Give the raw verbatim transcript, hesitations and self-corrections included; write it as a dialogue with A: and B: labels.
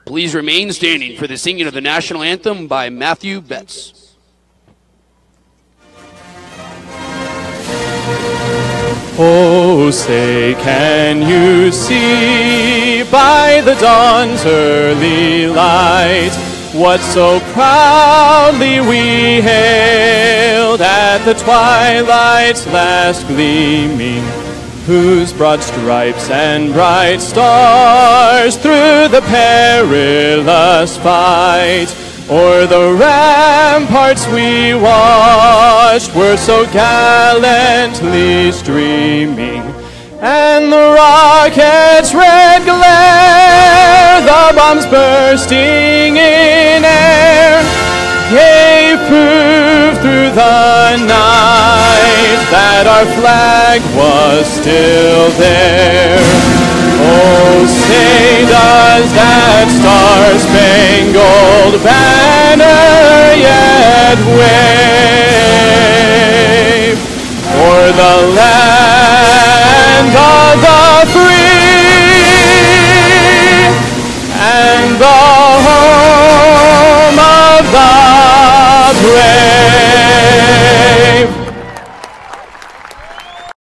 A: Please remain standing for the singing of the national anthem by Matthew Betts.
B: Oh, say, can you see by the dawn's early light what so proudly we hailed at the twilight's last gleaming, whose broad stripes and bright stars through the perilous fight o'er the ramparts we watched were so gallantly streaming, and the rocket's red glare, the bombs bursting in air, gave proof through the night that our flag was still there. Oh, say does that star-spangled banner yet wave